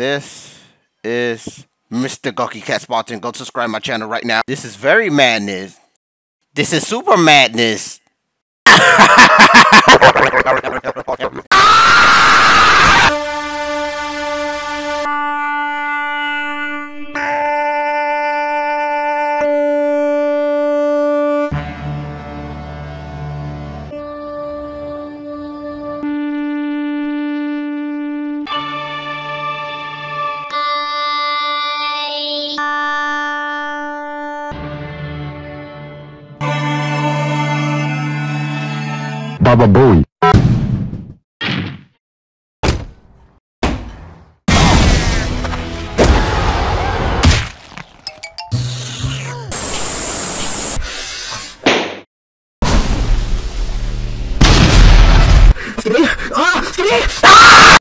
This is Mr.GokyCat sponsoring. Go subscribe my channel right now. This is very madness. This is super madness. Baba Boy.